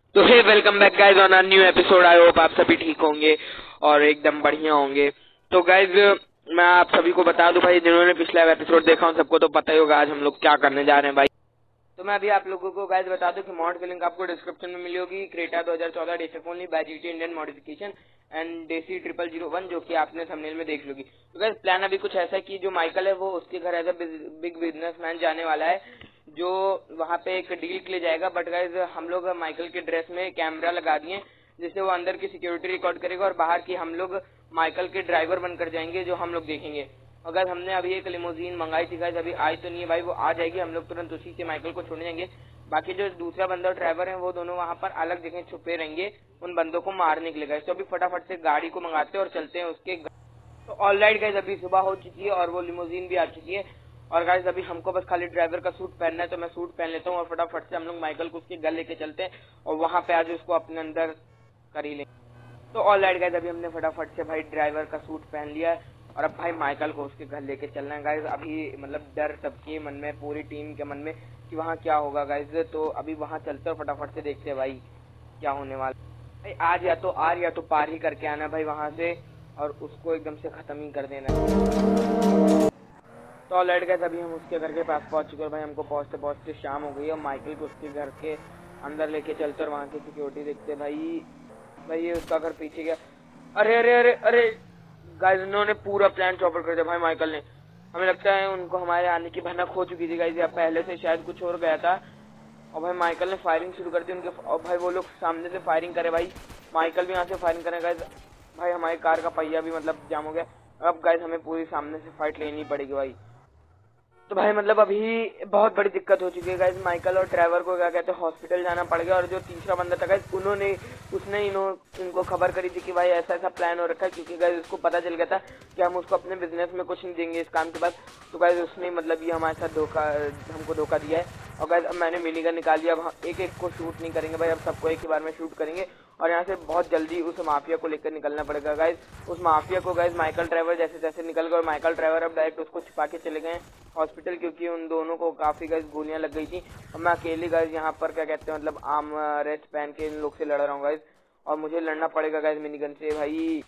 तो hey welcome back guys on a new episode. I hope आप सभी ठीक होंगे और एकदम बढ़िया होंगे। तो गाइज मैं आप सभी को बता दूं भाई, जिन्होंने पिछला एपिसोड देखा उन सबको तो पता ही होगा आज हम लोग क्या करने जा रहे हैं भाई। तो मैं अभी आप लोगों को गाइज बता दूं कि मॉड की लिंक आपको डिस्क्रिप्शन में मिली होगी। क्रेटा 2014 डेसिक only by GT Indian modification and डेसी 0001, जो कि आपने थंबनेल में देख लोगी। तो गाइज प्लान अभी कुछ ऐसा है कि जो माइकल है वो उसके घर एज अ बिग बिजनेसमैन जाने वाला है, जो वहाँ पे एक डील के लिए जाएगा। बट गाइज हम लोग माइकल के ड्रेस में कैमरा लगा दिए जिससे वो अंदर की सिक्योरिटी रिकॉर्ड करेगा और बाहर की हम लोग माइकल के ड्राइवर बनकर जाएंगे, जो हम लोग देखेंगे। अगर हमने अभी एक लिमोजीन मंगाई थी गाइज, अभी आई तो नहीं है भाई, वो आ जाएगी, हम लोग तुरंत उसी से माइकल को छोड़ने जाएंगे। बाकी जो दूसरा बंदा और ड्राइवर है वो दोनों वहाँ पर अलग जगह छुपे रहेंगे उन बंदों को मारने के लिए। गाइज तो अभी फटाफट से गाड़ी को मंगाते हैं और चलते हैं उसके। तो ऑलराइट गाइज, अभी सुबह हो चुकी है और वो लिमोजीन भी आ चुकी है। और गाइज अभी हमको बस खाली ड्राइवर का सूट पहनना है, तो मैं सूट पहन लेता हूँ और फटाफट से हम लोग माइकल को उसके घर लेके चलते हैं और वहाँ पे आज उसको अपने अंदर कर ही लेंगे। तो ऑलराइट गाइज, अभी हमने फटाफट से भाई ड्राइवर का सूट पहन लिया है और अब भाई माइकल को उसके घर लेके चलना है गाइज। अभी मतलब डर सबके मन में, पूरी टीम के मन में कि वहाँ क्या होगा गाइज। तो अभी वहाँ चलते और फटाफट से देखते हैं भाई क्या होने वाला भाई। आज या तो आर या तो पार ही करके आना भाई वहाँ से और उसको एकदम से खत्म ही कर देना है। तो ऑलराइट गाइस, अभी हम उसके घर के पास पहुंच चुके हैं भाई। हमको पहुंचते पहुंचते शाम हो गई है और माइकल को उसके घर के अंदर लेके चलते और वहाँ की सिक्योरिटी देखते भाई। भाई ये उसका घर पीछे गया। अरे अरे अरे अरे गाइस, उन्होंने पूरा प्लान चौपट कर दिया भाई माइकल ने। हमें लगता है उनको हमारे आने की भनक हो चुकी थी गाइस, या पहले से शायद कुछ और गया था। और भाई माइकल ने फायरिंग शुरू कर दी उनके, और भाई वो लोग सामने से फायरिंग करे भाई, माइकल भी यहाँ से फायरिंग करे गाइस। भाई हमारी कार का पहिया भी मतलब जाम हो गया। अब गाइस हमें पूरी सामने से फाइट लेनी पड़ेगी भाई। तो भाई मतलब अभी बहुत बड़ी दिक्कत हो चुकी है गाइस। माइकल और ट्रेवर को क्या कहते हैं हॉस्पिटल जाना पड़ गया। और जो तीसरा बंदा था गाइस, उसने इनको खबर करी थी कि भाई ऐसा ऐसा प्लान हो रखा है, क्योंकि गाइस उसको पता चल गया था कि हम उसको अपने बिजनेस में कुछ नहीं देंगे इस काम के बाद। तो गाइस उसने मतलब ये हमारे साथ हमको धोखा दिया है। और गाइस अब मैंने मिनी गन निकाल लिया। अब हम एक एक को शूट नहीं करेंगे भाई, अब सबको एक ही बार में शूट करेंगे और यहाँ से बहुत जल्दी उस माफिया को लेकर निकलना पड़ेगा गाइस। उस माफिया को गाइस माइकल ट्रेवर जैसे तैसे निकल गए और माइकल ट्रेवर अब डायरेक्ट उसको छिपा के चले गए हॉस्पिटल, क्योंकि उन दोनों को काफी गाइस गोलियां लग गई थी। और मैं अकेले गाइस यहाँ पर क्या कहते हैं मतलब आर्म रेस्ट पहन के इन लोग से लड़ रहा हूँ गाइस, और मुझे लड़ना पड़ेगा गाइस मिनी गन से भाई।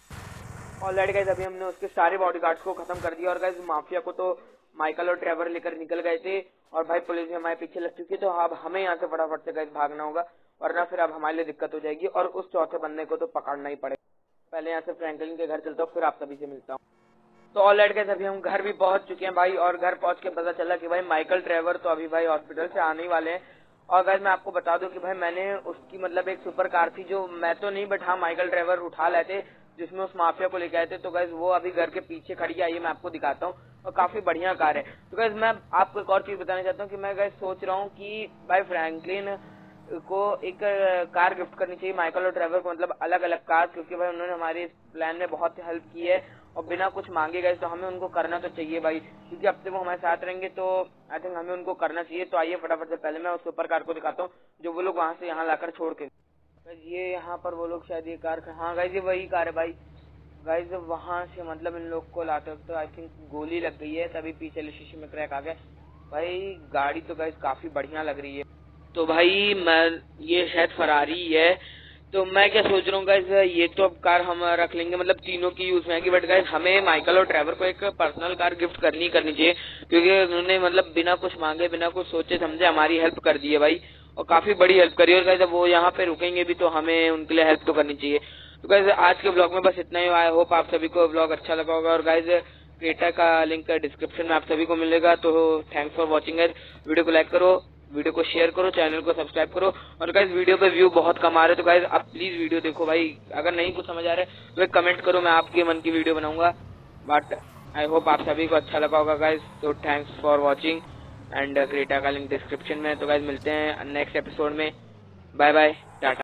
ऑलरेडी गाइस अभी हमने उसके सारे बॉडीगार्ड्स को खत्म कर दिया और गाइस माफिया को तो माइकल और ट्रेवर लेकर निकल गए थे और भाई पुलिस भी हमारे पीछे लग चुकी है। तो अब हमें यहाँ से फटाफट से गाइस भागना होगा, वरना फिर अब हमारे लिए दिक्कत हो जाएगी और उस चौथे बंदे को तो पकड़ना ही पड़ेगा। पहले यहाँ से फ्रैंकलिन के घर चलता हूँ, फिर आप सभी से मिलता हूँ। तो ऑलराइट गाइस, अभी हम घर भी पहुंच चुके हैं भाई और घर पहुंच के पता चला कि भाई माइकल ट्रेवर तो अभी भाई हॉस्पिटल से आने ही वाले हैं। और गाइस मैं आपको बता दूं कि भाई मैंने उसकी मतलब एक सुपर कार थी, जो मैं तो नहीं बट हाँ माइकल ट्रेवर उठा लेते, जिसमें उस माफिया को लेके आए थे। तो गाइस वो अभी घर के पीछे खड़ी है, आइए मैं आपको दिखाता हूँ, और काफी बढ़िया कार है। तो गाइस मैं आपको एक और चीज बताना चाहता हूँ कि मैं गाइस सोच रहा हूँ कि भाई फ्रैंकलिन को एक कार गिफ्ट करनी चाहिए माइकल और ट्रेवर को, मतलब अलग अलग कार, क्योंकि भाई उन्होंने हमारे इस प्लान में बहुत हेल्प की है और बिना कुछ मांगे गए, तो हमें उनको करना तो चाहिए भाई, क्योंकि अब से वो हमारे साथ रहेंगे तो आई थिंक हमें उनको करना चाहिए। तो आइए फटाफट से पहले मैं उस सुपर कार को दिखाता हूँ जो वो लोग वहाँ से यहाँ लाकर छोड़ के। ये यहाँ पर वो लोग शायद ये कार, हाँ गाइज ये वही कार है भाई। गाइज वहाँ से मतलब इन लोग को लाते वक्त तो आई थिंक गोली लग गई है, तभी पीछे शीशे में क्रैक आ गया भाई। गाड़ी तो गाइज काफी बढ़िया लग रही है। तो भाई मैं ये शायद फरारी है। तो मैं क्या सोच रहा हूँ गाइस, ये तो अब कार हम रख लेंगे, मतलब तीनों की यूज में आएगी, बट गाइस हमें माइकल और ट्रेवर को एक पर्सनल कार गिफ्ट करनी चाहिए, क्योंकि उन्होंने मतलब बिना कुछ मांगे बिना कुछ सोचे समझे हमारी हेल्प कर दी है भाई, और काफी बड़ी हेल्प करी है। और गाइस अब वो यहाँ पे रुकेंगे भी तो हमें उनके लिए हेल्प तो करनी चाहिए। तो गाइस आज के ब्लॉग में बस इतना ही। आई होप आप सभी को ब्लॉग अच्छा लगा होगा। और गाइस क्रेटा का लिंक डिस्क्रिप्शन में आप सभी को मिलेगा। तो thanks for watching guys. Video को लाइक करो, वीडियो को शेयर करो, चैनल को सब्सक्राइब करो। और गाइस वीडियो पे व्यू बहुत कम आ रहे तो गाइस आप प्लीज वीडियो देखो भाई। अगर नहीं कुछ समझ आ रहा है तो कमेंट करो, मैं आपके मन की वीडियो बनाऊंगा। बट आई होप आप सभी को अच्छा लगा होगा गाइस। तो thanks for watching and Creta का लिंक डिस्क्रिप्शन में। तो गाइस मिलते हैं नेक्स्ट एपिसोड में। Bye bye, Tata.